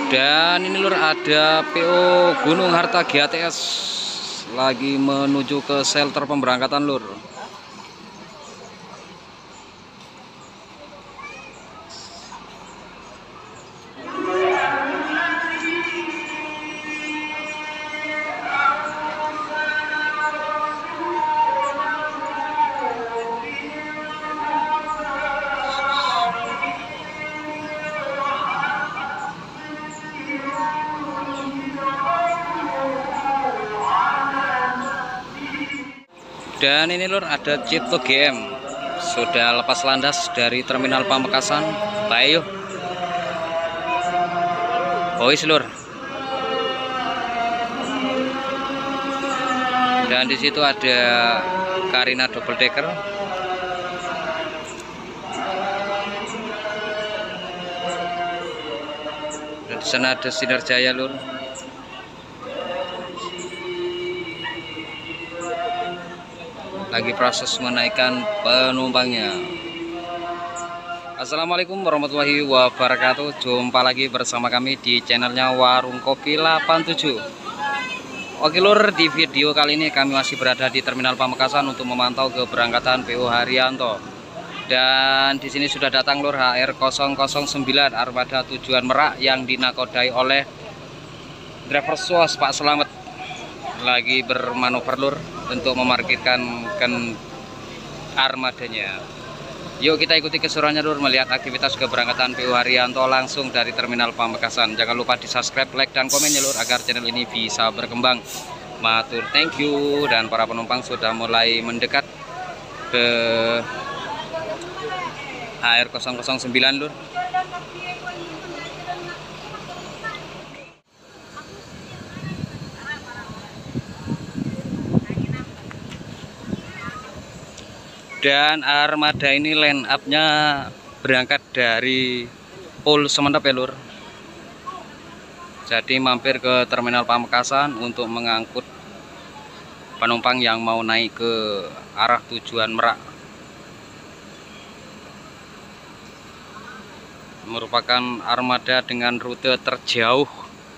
Dan ini lur, ada PO Gunung Harta GATS lagi menuju ke shelter pemberangkatan lur. Dan ini lur, ada Cipto GM sudah lepas landas dari Terminal Pamekasan. Baik yuk. Boys lur. Dan di situ ada Karina double decker. Dan di sana ada Sinar Jaya lur. Lagi proses menaikkan penumpangnya. Assalamualaikum warahmatullahi wabarakatuh. Jumpa lagi bersama kami di channelnya Warung Kopi 87. Oke lur, di video kali ini kami masih berada di Terminal Pamekasan untuk memantau keberangkatan PO Haryanto. Dan di sini sudah datang lur HR009 armada tujuan Merak yang dinakodai oleh driver SWAS Pak Selamet. Lagi bermanuver lur untuk memarkirkan armadanya. Yuk kita ikuti keseruannya lur, melihat aktivitas keberangkatan PO Haryanto langsung dari Terminal Pamekasan. Jangan lupa di subscribe, like, dan komen ya lur, agar channel ini bisa berkembang. Matur thank you. Dan para penumpang sudah mulai mendekat ke HR009 lur. Dan armada ini line up-nya berangkat dari Pul Sementep ya lur. Jadi mampir ke Terminal Pamekasan untuk mengangkut penumpang yang mau naik ke arah tujuan Merak. Merupakan armada dengan rute terjauh.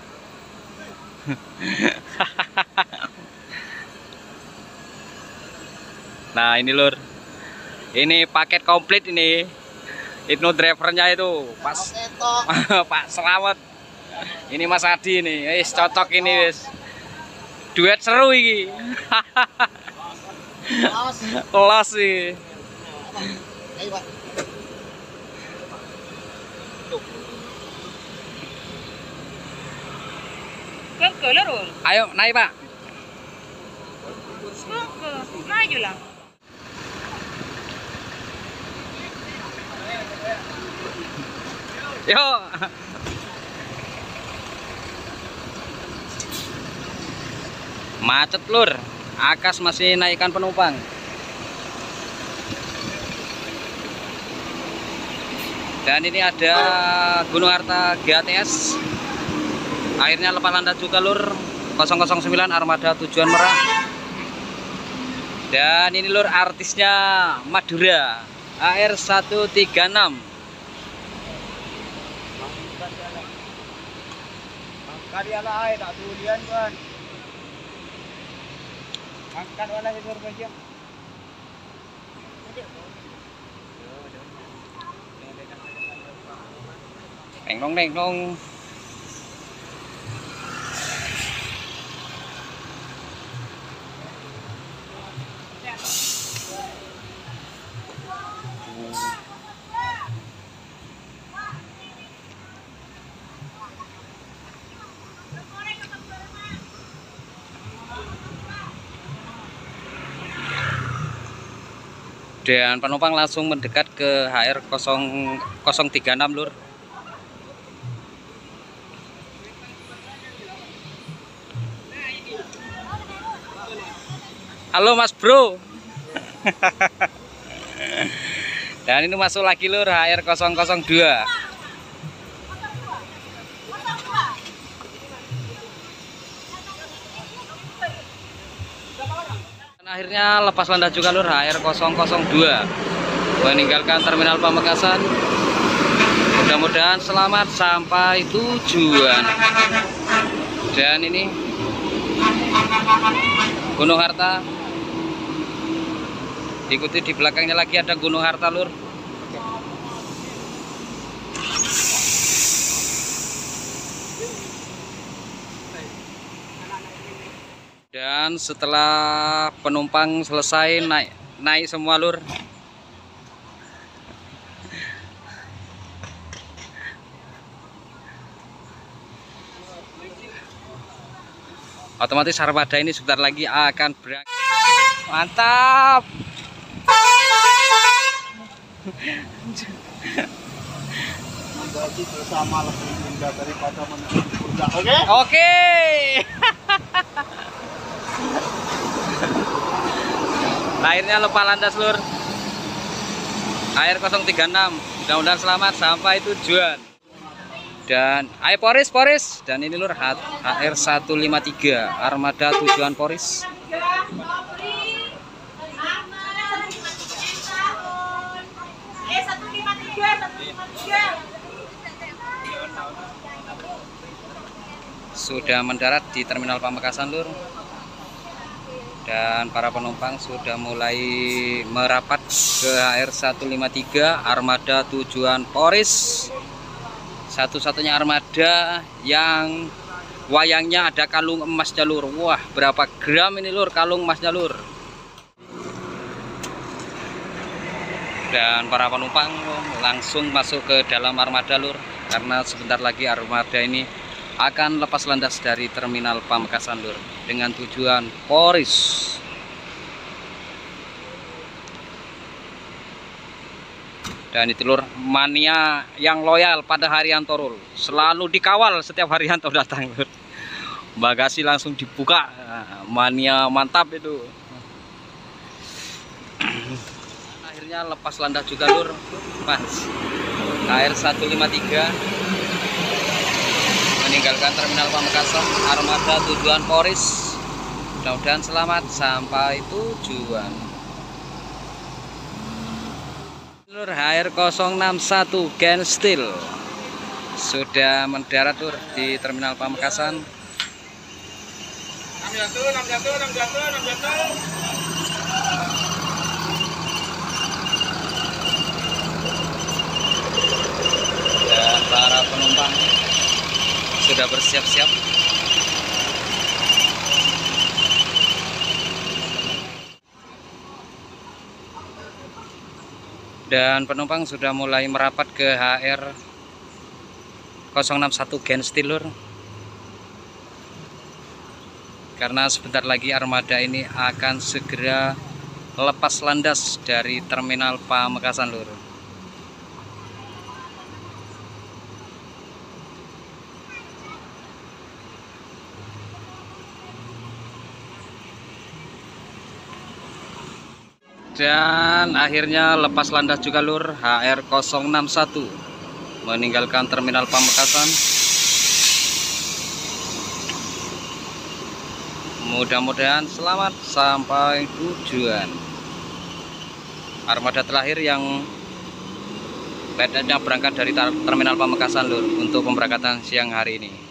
Nah ini lur, ini paket komplit ini. Itu drivernya itu pas Pak Selamet. Ini Mas Adi ini, cocok ini wis. Duet seru ini. Kelas sih. Ayo naik Pak. Maju lah. Yuk. Macet lur. Akas masih naikkan penumpang. Dan ini ada Gunung Harta GATS. Akhirnya lepas landas juga lur. 009 armada tujuan Merak. Dan ini lur, artisnya Madura AR136. Kali ala ay tak tulian kan. Angkat wala si Surga siya. Neng. Dan penumpang langsung mendekat ke HR036 lur. Halo Mas Bro. Dan ini masuk lagi lur, HR002. Akhirnya lepas landas juga lur, HR002 meninggalkan Terminal Pamekasan Mudah-mudahan selamat sampai tujuan. Dan ini Gunung Harta. Ikuti di belakangnya lagi ada Gunung Harta, Lur. Dan setelah penumpang selesai naik semua, Lur. Otomatis armada ini sebentar lagi akan berangkat. Mantap. Bersama lebih indah daripada menuju surga. Oke? Oke. Akhirnya lepas landas, Lur. Air 036. Mudah-mudahan selamat sampai tujuan. Dan ayo Poris. Dan ini, Lur, HR 153 armada tujuan Poris. Sudah mendarat di Terminal Pamekasan, Lur. Dan para penumpang sudah mulai merapat ke HR 153 armada tujuan Poris. Satu-satunya armada yang wayangnya ada kalung emas jalur. Wah, berapa gram ini, Lur, kalung emasnya, Lur. Dan para penumpang langsung masuk ke dalam armada, Lur, karena sebentar lagi armada ini akan lepas landas dari Terminal Pamekasan, Lur, dengan tujuan Poris. Dan itu, Lur, mania yang loyal pada Haryanto, Lur. Selalu dikawal setiap Haryanto datang, Lur. Bagasi langsung dibuka. Mania mantap itu. Akhirnya lepas landas juga, Lur. Pas HR 153 meninggalkan Terminal Pamekasan armada tujuan Poris. Mudah-mudahan selamat sampai tujuan. Lur, HR 061 Gen Steel sudah mendarat, Lur, di Terminal Pamekasan. 6 jatuh. Dan para penumpang sudah bersiap-siap. Dan penumpang sudah mulai merapat ke HR 061 Gen Steel, Lur. Karena sebentar lagi armada ini akan segera lepas landas dari Terminal Pamekasan, Lur. Dan akhirnya lepas landas juga, Lur, HR 061 meninggalkan Terminal Pamekasan. Mudah-mudahan selamat sampai tujuan. Armada terakhir yang berangkat dari Terminal Pamekasan, Lur, untuk pemberangkatan siang hari ini.